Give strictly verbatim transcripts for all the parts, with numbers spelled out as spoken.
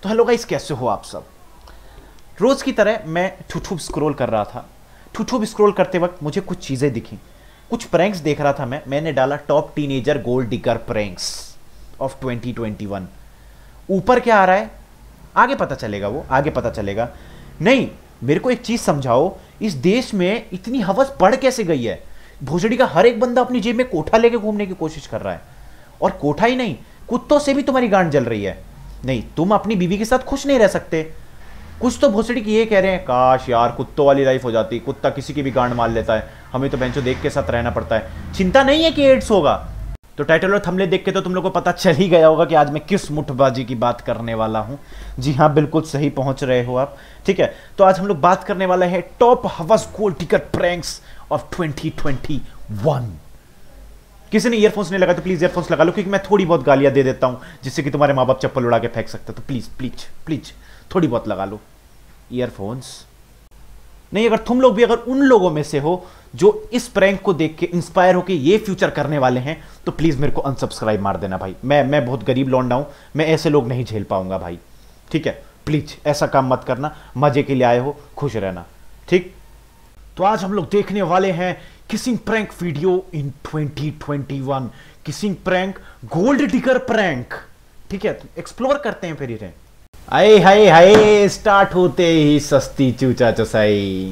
तो hello guys, कैसे हो आप सब। रोज की तरह मैं यूट्यूब स्क्रॉल कर रहा था। यूट्यूब स्क्रॉल करते वक्त मुझे कुछ चीजें दिखी, कुछ प्रैंक्स देख रहा था मैं मैंने डाला top teenager gold digger pranks of twenty twenty one. ऊपर क्या आ रहा है आगे पता चलेगा, वो आगे पता चलेगा। नहीं, मेरे को एक चीज समझाओ, इस देश में इतनी हवस बढ़ कैसे गई है। भोसड़ी का हर एक बंदा अपनी जेब में कोठा लेके घूमने की कोशिश कर रहा है, और कोठा ही नहीं, कुत्तों से भी तुम्हारी गांड जल रही है। नहीं, तुम अपनी बीवी के साथ खुश नहीं रह सकते। कुछ तो भोसड़ी की ये कह रहे हैं, काश यार कुत्तों वाली लाइफ हो जाती, कुत्ता किसी की भी गांड मार लेता है, हमें तो बेंचो देख के साथ रहना पड़ता है। चिंता नहीं है कि एड्स होगा। तो टाइटल और थंबनेल देख के तो तुम लोग को पता चल ही गया होगा कि आज मैं किस मुठबाजी की बात करने वाला हूं। जी हाँ, बिल्कुल सही पहुंच रहे हो आप। ठीक है, तो आज हम लोग बात करने वाले हैं टॉप हवस gold digger pranks of twenty twenty one. किसी ने ईयरफोन्स नहीं लगा तो प्लीज ईयरफोन्स लगा लो, क्योंकि मैं थोड़ी बहुत गालियां दे देता हूं जिससे कि तुम्हारे माँ बाप चप्पल उड़ा के फेंक सकते। तो प्लीज प्लीज प्लीज थोड़ी बहुत लगा लो ईयरफोन्स। नहीं, अगर तुम लोग भी अगर उन लोगों में से हो जो इस प्रैंक को देख के इंस्पायर होके ये फ्यूचर करने वाले हैं, तो प्लीज मेरे को अनसब्सक्राइब मार देना भाई। मैं मैं बहुत गरीब लौंडा हूं, मैं ऐसे लोग नहीं झेल पाऊंगा भाई। ठीक है, प्लीज ऐसा काम मत करना, मजे के लिए आए हो, खुश रहना। ठीक, तो आज हम लोग देखने वाले हैं kissing prank video in twenty twenty one. Kissing prank gold digger prank. ठीक है, तो एक्सप्लोर करते हैं फिर इन्हें। आए हाय हाय, स्टार्ट होते ही सस्ती चूचा चुसाई।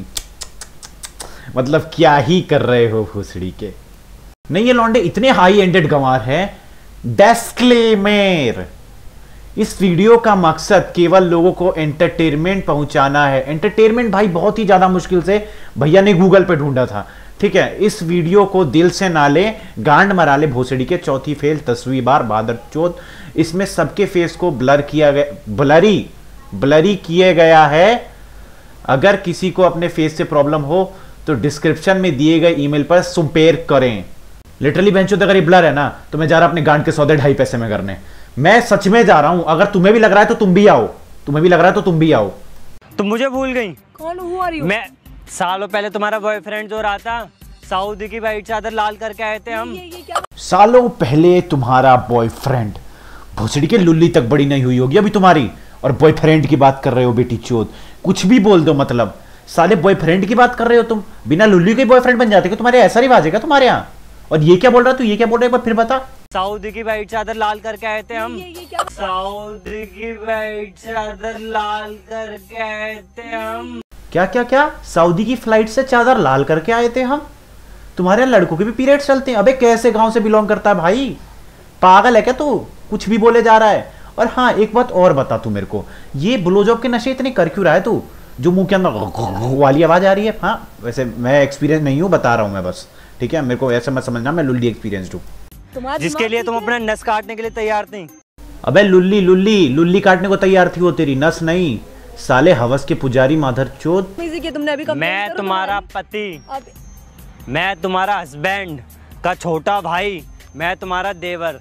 मतलब क्या ही कर रहे हो भूसड़ी के। नहीं, ये लौंडे इतने हाई एंडेड गंवार हैं। डिस्क्लेमर, इस वीडियो का मकसद केवल लोगों को एंटरटेनमेंट पहुंचाना है। एंटरटेनमेंट भाई बहुत ही ज्यादा मुश्किल से भैया ने गूगल पे ढूंढा था। ठीक है, इस वीडियो को दिल से ना ले, गांड मरा ले भोसड़ी के। चौथी फेल तस्वीर बार बादर चौथ। इसमें सबके फेस को ब्लर किया गया, ब्लरी ब्लरी किया गया है। अगर किसी को अपने फेस से प्रॉब्लम हो तो डिस्क्रिप्शन में दिए गए ईमेल पर संपर्क करें। लिटरली बेंचो, अगर ये ब्लर है ना तो मैं जा रहा अपने गांड के सौदे ढाई पैसे में करने। मैं सच में जा रहा हूं। अगर तुम्हें भी लग रहा है तो तुम भी आओ, तुम्हें भी लग रहा है तो तुम भी आओ। तुम मुझे भूल गई? कौन हुआ रही हो? मैं सालों पहले तुम्हारा बॉयफ्रेंड जो रहा था, सऊदी की वाइट चादर लाल करके आए थे हम। ये, ये क्या? सालों पहले तुम्हारा बॉयफ्रेंड। भोसड़ी के लुल्ली तक बड़ी नहीं हुई होगी अभी तुम्हारी, और बॉयफ्रेंड की बात कर रहे हो बेटी चोद। कुछ भी बोल दो, मतलब साले बॉयफ्रेंड की बात कर रहे हो तुम। बिना लुल्ली के बॉयफ्रेंड बन जाते, तुम्हारे ऐसा रिवाज है क्या तुम्हारे यहाँ? और ये क्या बोल रहा तू, ये क्या बोल रहा है, फिर बता। सऊदी की वाइट चादर लाल करके आए थे हम। ये, ये क्या? सऊदी की वाइट चादर लाल करके आए थे हम। क्या क्या क्या? सऊदी की फ्लाइट से चादर लाल करके आए थे हम? तुम्हारे लड़कों के भी पीरियड्स चलते हैं? अबे कैसे गांव से बिलोंग करता है भाई, पागल है क्या तू? कुछ भी बोले जा रहा है। और हाँ, एक बात और बता तू मेरे को, ये ब्लोजॉब के नशे इतने कर क्यों रहा है तू, जो मुंह के अंदर वाली आवाज आ रही है? हाँ, वैसे मैं एक्सपीरियंस नहीं हूँ, बता रहा हूँ मैं बस। ठीक है, मेरे को ऐसा मत समझना मैं लुल्ली एक्सपीरियंस हूँ, जिसके लिए तुम अपना नस काटने के लिए तैयार थी। अबे लुल्ली लुल्ली लुल्ली काटने को तैयार थी वो, तेरी नस नहीं। साले हवस के पुजारी माधर चोद। तुमने अभी मैं तुम्हारा पति, मैं तुम्हारा हस्बैंड का छोटा भाई, मैं तुम्हारा देवर।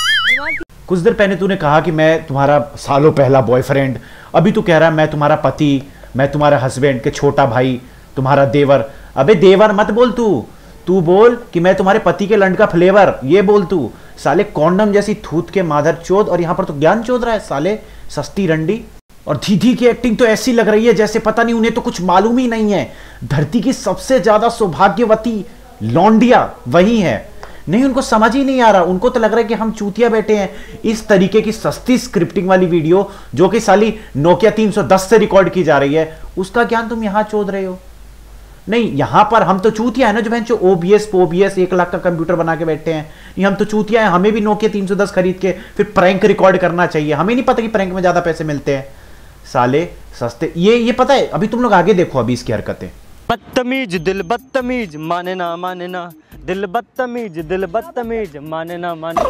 कुछ देर पहले तूने कहा कि मैं तुम्हारा सालों पहला बॉयफ्रेंड, अभी तू कह रहा है मैं तुम्हारा पति, मैं तुम्हारा हस्बैंड के छोटा भाई, तुम्हारा देवर। अबे देवर मत बोल तू, तू बोल कि मैं तुम्हारे पति के लंड का फ्लेवर, ये बोल तू। साले कॉन्डम जैसी थूत के माधर चोद, और यहां पर तो ज्ञान चोद रहा है साले सस्ती रंडी। और दीदी की एक्टिंग तो ऐसी लग रही है जैसे पता नहीं उन्हें तो कुछ मालूम ही नहीं है। धरती की सबसे ज्यादा सौभाग्यवती लौंडिया वही है। नहीं, उनको समझ ही नहीं आ रहा, उनको तो लग रहा है कि हम चूतिया बैठे हैं। इस तरीके की सस्ती स्क्रिप्टिंग वाली वीडियो जो कि साली नोकिया तीन सौ दस से रिकॉर्ड की जा रही है, उसका ज्ञान तुम यहां चोद रहे हो। नहीं, यहां पर हम तो चूतिया है ना, जो बहन जो ओबीएस पोबीएस एक लाख का कंप्यूटर बना के बैठे हैं। ये हम तो चूतिया है, हमें भी नोकिया तीन सौ दस खरीद के फिर प्रैंक रिकॉर्ड करना चाहिए। हमें नहीं पता कि प्रैंक में ज्यादा पैसे मिलते हैं। साले सस्ते, ये ये पता है। अभी तुम लोग आगे देखो अभी इसकी हरकतें। बदतमीज दिल बदतमीज, माने ना माने ना, दिल बदतमीज दिल बदतमीज, माने ना माने।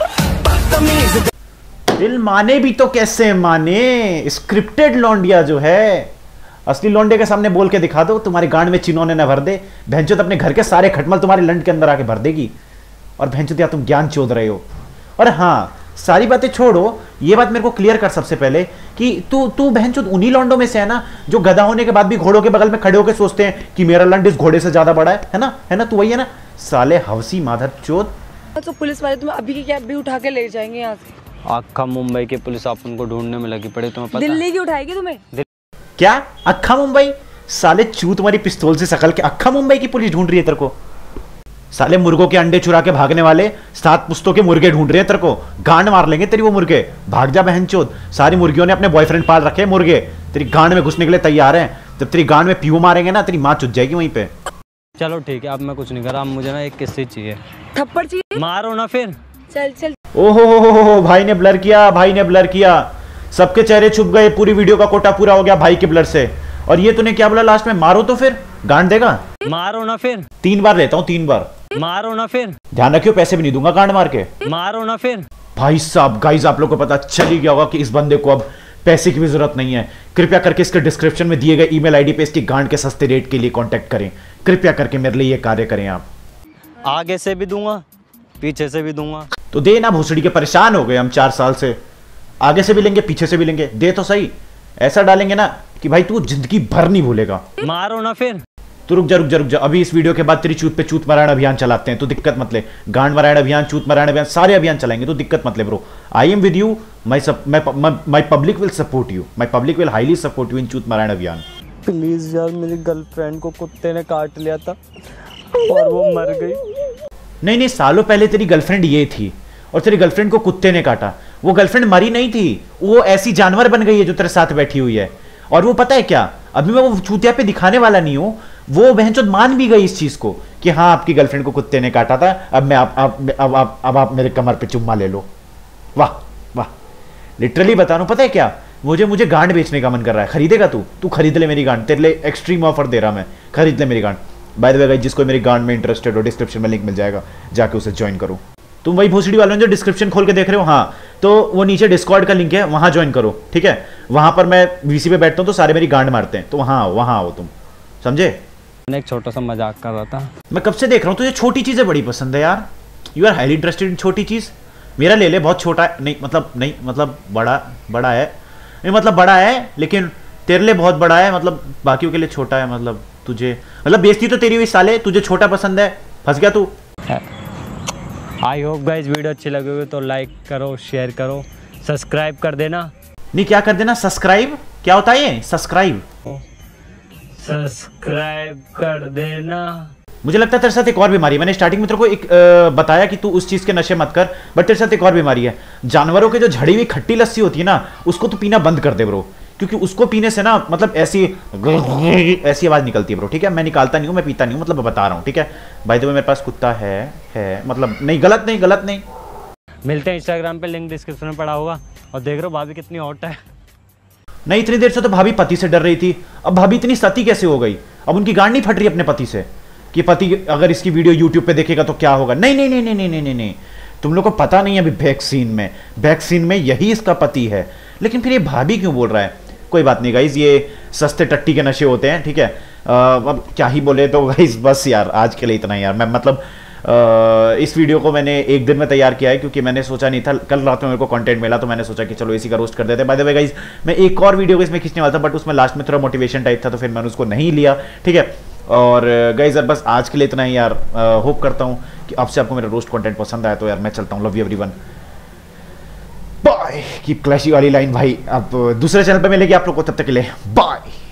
दिल माने भी तो कैसे माने, स्क्रिप्टेड लौंडिया जो है। असली लौंडे के सामने बोल के दिखा दो, तुम्हारे गांड में चिन्होने न भर दे। भैंचोद अपने घर के सारे खटमल तुम्हारे लंड के अंदर आके भर देगी। और भैंचोद या तुम ज्ञान चोद रहे हो। और हाँ, सारी बातें छोड़ो, ये बात मेरे को क्लियर कर सबसे पहले कि तू तू बहनचोद उन्हीं लौंडों में से है ना जो गधा होने के बाद भी घोड़ों के बगल में खड़े होकर सोचते हैं कि मेरा लंड इस घोड़े से ज्यादा बड़ा है है ना है ना तू वही है ना? साले हवसी माधर चोद। तो पुलिस वाले तुम्हें अभी की कैब भी उठा के ले जाएंगे यहाँ से। अक्खा मुंबई की पुलिस अपन को ढूंढने में लगी पड़ी, तुम्हें पता? दिल्ली की उठाएगी तुम्हें। क्या अक्खा मुंबई? साले चूत तुम्हारी पिस्तौल से सकल के अक्खा मुंबई की पुलिस ढूंढ रही है तेरे को। साले मुर्गों के अंडे चुरा के भागने वाले सात पुस्तों के मुर्गे ढूंढ रहे हैं तेरे को। गांड मार लेंगे तेरी वो मुर्गे, भाग जा बहनचोद। सारी मुर्गियों ने अपने बॉयफ्रेंड पाल रखे हैं, मुर्गे तेरी गांड में घुसने के लिए तैयार हैं। जब तेरी गांड में पीऊ मारेंगे ना, तेरी माँ चुत जाएगी वहीं पे। चलो ठीक है, अब मैं कुछ नहीं कर रहा, अब मुझे ना एक किस्से चाहिए। थप्पड़ चाहिए? मारो ना फिर। चल चल। ओहो हो हो हो, भाई ने ब्लर किया, भाई ने ब्लर किया, सबके चेहरे छुप गए, पूरी वीडियो का कोटा पूरा हो गया भाई के ब्लर से। और ये तूने क्या बोला लास्ट में? मारो तो फिर गांड देगा। मारो ना फिर। तीन बार लेता हूँ, तीन बार। मारो ना फिर। ध्यान रखियो, पैसे भी नहीं दूंगा गांड मार के। मारो ना फिर। भाई साहब गाइस, आप लोग को पता चल ही गया होगा कि इस बंदे को अब पैसे की भी जरूरत नहीं है। कृपया करके इसके डिस्क्रिप्शन में दिए गए ईमेल आईडी पे इसकी गांड के सस्ते रेट के लिए कांटेक्ट करें। कृपया करके मेरे लिए ये कार्य करें आप। आगे से भी दूंगा, पीछे से भी दूंगा। तो दे ना भोसड़ी के, परेशान हो गए हम चार साल से। आगे से भी लेंगे, पीछे से भी लेंगे, दे तो सही। ऐसा डालेंगे ना कि भाई तू जिंदगी भर नहीं भूलेगा। मारो ना फिर। तो रुक जा रुक जा रुक जा, अभी इस वीडियो के बाद तेरी चूत पे चूत मरायण अभियान चलाते हैं, तो दिक्कत मत ले। गांड मरायण अभियान, चूत मरायण अभियान, सारे अभियान चलाएंगे, तो दिक्कत मत ले bro. I am with you, my my public will support you, my public will highly support you in चूत मरायण अभियान। प्लीज यार, मेरी गर्लफ्रेंड को कुत्ते ने काट लिया था और वो मर गई। नहीं नहीं, सालों पहले तेरी गर्लफ्रेंड ये थी और तेरी गर्लफ्रेंड को कुत्ते ने काटा। वो गर्लफ्रेंड मरी नहीं थी, वो ऐसी जानवर बन गई है जो तेरे साथ बैठी हुई है। और वो पता है क्या, अभी मैं वो चूतिया पे दिखाने वाला नहीं हूं, वो बहनचोद मान भी गई इस चीज को कि हाँ आपकी गर्लफ्रेंड को कुत्ते ने काटा था, अब मैं आप, आप, अब आप अब आप मेरे कमर पे चुम्मा ले लो। वाह वाह, लिटरली बता रहा हूं, पता है क्या, मुझे मुझे गांड बेचने का मन कर रहा है। खरीदेगा तू? तू खरीद ले मेरी गांड, तेरे लिए एक्सट्रीम ऑफर दे रहा मैं, खरीद ले मेरी गांड। बाय द वे गाइस, जिसको मेरी गांड में इंटरेस्टेड हो, डिस्क्रिप्शन में लिंक मिल जाएगा, जाके उसे ज्वाइन करो। तुम वही भोसड़ी वालों जो डिस्क्रिप्शन खोल के देख रहे हो, हाँ तो वो नीचे डिस्कॉर्ड का लिंक है, वहां ज्वाइन करो, ठीक है। वहां पर मैं वीसी पे बैठता हूँ तो सारे मेरी गांड मारते हैं, तो वहां आओ, वहां आओ तुम, समझे? मैंने एक छोटा सा मजाक कर रहा था। मैं कब से देख रहा हूँ तुझे छोटी चीजें बड़ी पसंद है यार। You are highly interested in छोटी चीज। मेरा ले ले, बहुत छोटा है, नहीं मतलब नहीं मतलब बड़ा बड़ा है, नहीं मतलब बड़ा है लेकिन तेरे लिए बहुत बड़ा है, मतलब बाकियों के लिए छोटा है। मतलब तुझे मतलब बेइज्जती तो तेरी हुई साले, तुझे छोटा पसंद है, फंस गया तू। आई होप गाइस वीडियो अच्छी लगी होगी तो लाइक करो, शेयर करो, सब्सक्राइब कर देना। नहीं क्या कर देना? सब्सक्राइब क्या होता है ये? सब्सक्राइब सब्सक्राइब कर देना। मुझे लगता है तेरे साथ एक और बीमारी है। मैंने स्टार्टिंग में तेरे को एक आ, बताया कि तू उस चीज के नशे मत कर, बट तेरे साथ एक और बीमारी है। जानवरों के जो झड़ी हुई खट्टी लस्सी होती है ना, उसको तू पीना बंद कर दे ब्रो, क्योंकि उसको पीने से ना मतलब ऐसी ऐसी आवाज निकलती है ब्रो, ठीक है। मैं निकालता नहीं हूँ, मैं पीता नहीं हूँ, मतलब मैं बता रहा हूँ, ठीक है। बाय द वे मेरे पास कुत्ता है है मतलब नहीं, गलत नहीं गलत नहीं। मिलते हैं इंस्टाग्राम पे, लिंक डिस्क्रिप्शन में पड़ा होगा। और देख रहे हो भाभी कितनी हॉट है। नहीं, इतनी देर से तो भाभी पति से डर रही थी, अब भाभी इतनी सती कैसे हो गई? अब उनकी गांड नहीं फट रही अपने पति से कि पति अगर इसकी वीडियो यूट्यूब पे देखेगा तो क्या होगा? नहीं नहीं नहीं नहीं नहीं नहीं नहीं, तुम लोग को पता नहीं है अभी वैक्सीन में वैक्सीन में यही इसका पति है, लेकिन फिर ये भाभी क्यों बोल रहा है? कोई बात नहीं गाइज, ये सस्ते टट्टी के नशे होते हैं, ठीक है। अब क्या ही बोले तो गाइज, बस यार आज के लिए इतना ही यार। मैं मतलब आ, इस वीडियो को मैंने एक दिन में तैयार किया है क्योंकि मैंने सोचा नहीं था, कल रात में मेरे को कंटेंट मिला तो मैंने सोचा कि चलो इसी का रोस्ट कर देते हैं। बाय द वे गाइज, मैं एक और वीडियो इसमें खींचने वाला था बट उसमें लास्ट में थोड़ा मोटिवेशन टाइप था तो फिर मैंने उसको नहीं लिया, ठीक है। और गाइज यार बस आज के लिए इतना ही यार। होप करता हूँ कि आपसे आपको मेरा रोस्ट कंटेंट पसंद आया, तो यार मैं चलता हूँ। Love you everyone, bye. Keep क्लैशी वाली लाइन भाई अब दूसरे चैनल पे मिलेगी आप लोग को, तब तक के लिए बाय।